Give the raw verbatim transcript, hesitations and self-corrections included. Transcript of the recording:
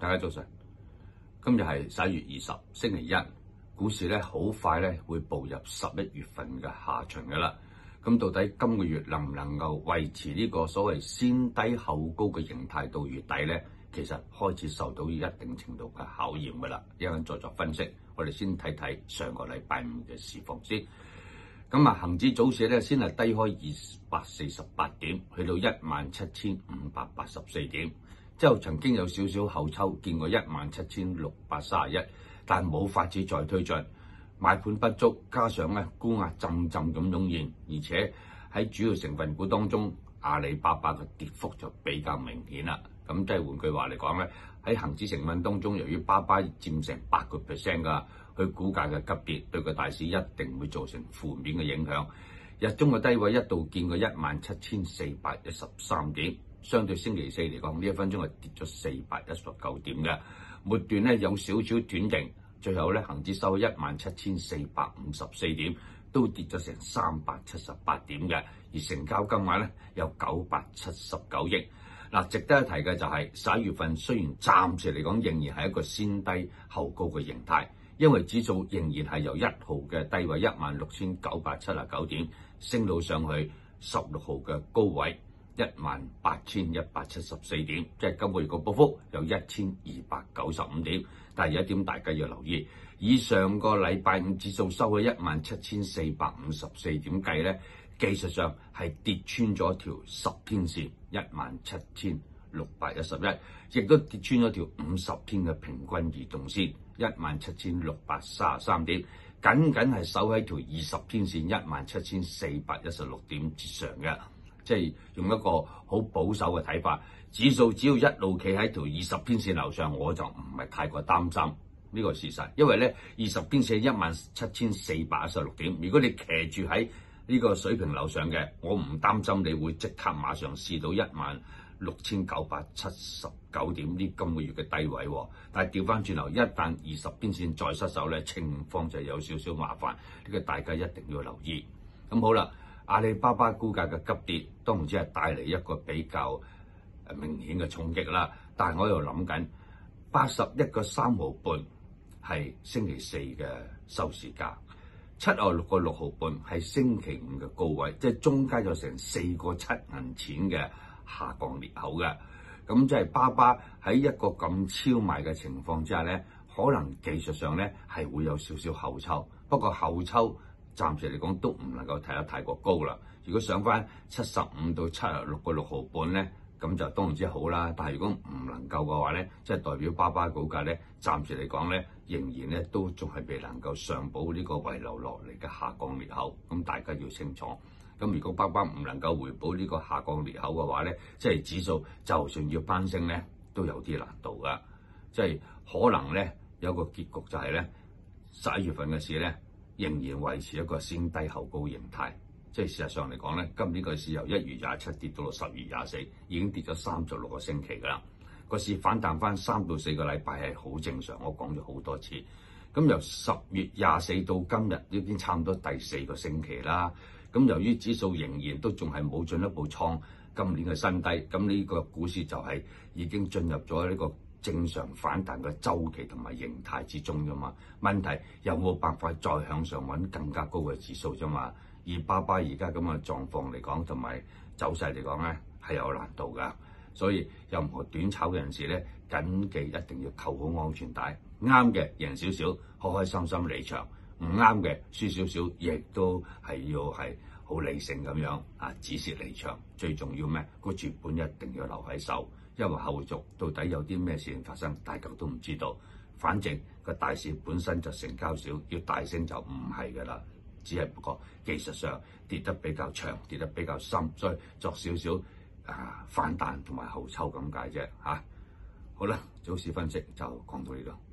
大家早晨，今日係十一月二十，星期一，股市咧好快咧會步入十一月份嘅下旬噶啦。咁到底今個月能唔能夠維持呢個所謂先低後高嘅形態到月底咧？其實開始受到一定程度嘅考驗噶啦。一陣再作分析，我哋先睇睇上個禮拜五嘅市況先。咁啊，恒指早市咧先係低開二百四十八點，去到一萬七千五百八十四點。之後曾經有少少後抽，見過一萬七千六百三十一，但冇法子再推進，買盤不足，加上咧沽壓陣陣咁湧現，而且喺主要成分股當中，阿里巴巴嘅跌幅就比較明顯啦。咁即係換句話嚟講咧，喺恒指成分當中，由於巴巴佔成八個 percent 㗎，佢股價嘅急跌對個大市一定會造成負面嘅影響。日中嘅低位一度見過一萬七千四百一十三點。相對星期四嚟講，呢一分鐘係跌咗四百一十九點嘅，末段咧有少少斷定，最後咧恒指收一萬七千四百五十四點，都跌咗成三百七十八點嘅，而成交金額咧有九百七十九億。嗱，值得一提嘅就係十一月份雖然暫時嚟講仍然係一個先低後高嘅形態，因為指數仍然係由一號嘅低位一萬六千九百七十九點升到上去十六號嘅高位一萬八千一百七十四點，即係今個月個波幅有一千二百九十五點。但係有一點大家要留意，以上個禮拜五指數收喺一萬七千四百五十四點計咧，技術上係跌穿咗條十天線一萬七千六百一十一，亦都跌穿咗條五十天嘅平均移動線一萬七千六百三十三點，僅僅係守喺條二十天線一萬七千四百一十六點之上嘅。即係用一個好保守嘅睇法，指數只要一路企喺條二十天線樓上，我就唔係太過擔心呢個事實。因為咧二十天線一萬七千四百一十六點，如果你騎住喺呢個水平樓上嘅，我唔擔心你會即刻馬上試到一萬六千九百七十九點呢今個月嘅低位。但係調翻轉頭，一旦二十天線再失守咧，情況就有少少麻煩，呢個大家一定要留意。咁好啦。阿里巴巴股價嘅急跌，當然只係帶嚟一個比較明顯嘅衝擊啦。但係我又諗緊，八十一個三毫半係星期四嘅收市價，七十六個六毫半係星期五嘅高位，即係中間有成四個七銀錢嘅下降裂口嘅。咁即係巴巴喺一個咁超賣嘅情況之下咧，可能技術上咧係會有少少後抽，不過後抽暫時嚟講都唔能夠睇得太過高啦。如果上翻七十五到七十六個六毫半咧，咁就當然之好啦。但係如果唔能夠嘅話咧，即係代表巴巴股價咧，暫時嚟講咧，仍然咧都仲係未能夠上補呢個遺留落嚟嘅下降裂口。咁大家要清楚。咁如果巴巴唔能夠回補呢個下降裂口嘅話咧，即係指數就算要攀升咧，都有啲難度噶。即係可能咧有個結局就係咧十一月份嘅事咧，仍然維持一個先低後高形態，即係事實上嚟講咧，今年個市由一月廿七跌到到十月廿四，已經跌咗三十六個星期㗎啦。個市反彈翻三到四個禮拜係好正常，我講咗好多次。咁由十月廿四到今日已經差唔多第四個星期啦。咁由於指數仍然都仲係冇進一步創今年嘅新低，咁呢個股市就係已經進入咗呢個正常反彈嘅周期同埋形態之中啫嘛，問題有冇辦法再向上揾更加高嘅指數啫嘛？以巴巴而家咁嘅狀況嚟講，同埋走勢嚟講咧，係有難度噶。所以任何短炒嘅人士咧，緊記一定要扣好安全帶，啱嘅贏少少，開開心心離場；唔啱嘅輸少少，亦都係要係好理性咁樣啊，止蝕離場。最重要咩？個注本一定要留喺手。因為後續到底有啲咩事情發生，大家都唔知道。反正個大市本身就成交少，要大升就唔係㗎啦。只係不過技術上跌得比較長，跌得比較深，所以作少少啊反彈同埋後抽咁解啫嚇。好啦，早市分析就講到呢度。